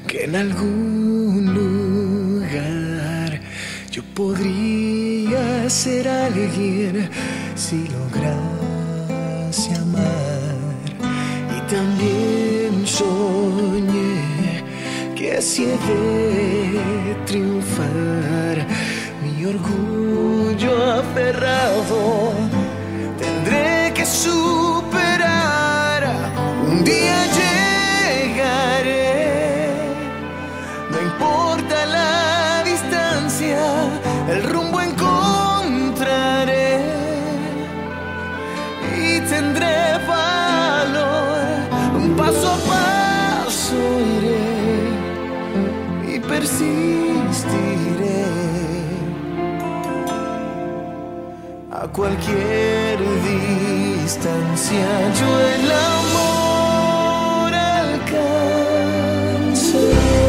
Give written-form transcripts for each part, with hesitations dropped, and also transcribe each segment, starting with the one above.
que en algún lugar yo podría ser alguien si lograse amar. Y también soñé que si he de triunfar, mi orgullo aferrado tendré que superar. Un día llegaré, no importa la distancia, el rumbo encontraré y tendré valor. Un paso a paso iré y persistiré. A cualquier distancia yo el amor alcanzaré.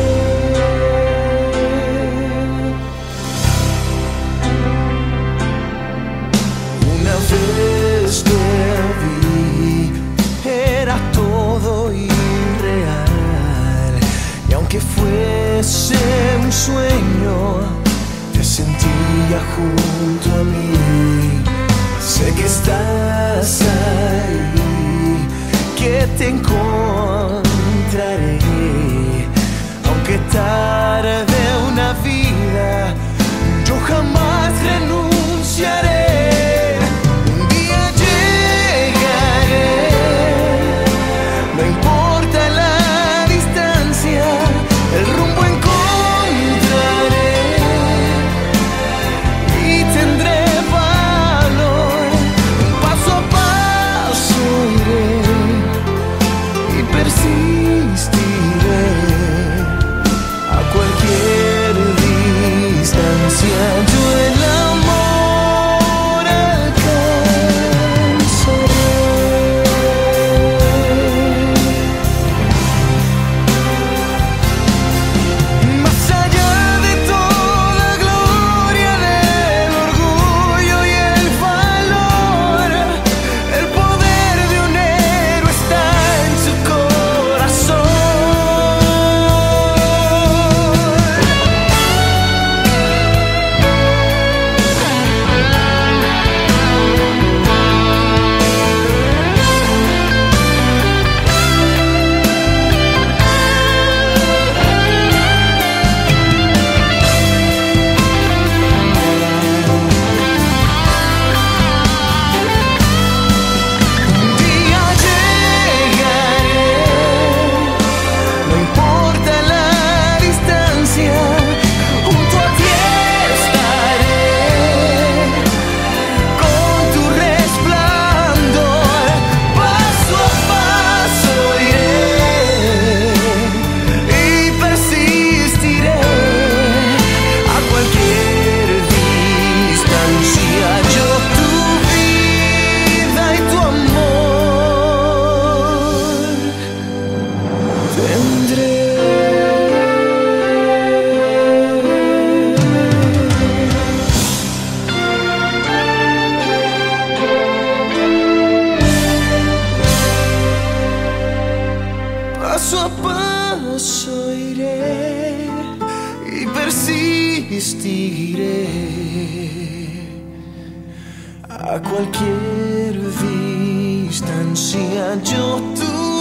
Una vez te vi, era todo irreal, y aunque fuese un sueño, te sentía junto a mí. Sé que estás ahí, que te encontraré, aunque tarde una vida, yo jamás renunciaré. Un día llegaré, no importa la distancia, el rumbo encontraré y tendré valor. Un paso a paso iré y persistiré. A cualquier distancia yo el amor alcanzaré. Más allá de toda gloria, del orgullo y el valor, el poder de un héroe está en su corazón. Un día llegaré, no importa la distancia, junto a ti estaré, con tu resplandor. Paso a paso iré y persistiré. A cualquier distancia yo tu vida y tu amor tendré. Paso a paso iré y persistiré. A cualquier distancia yo tu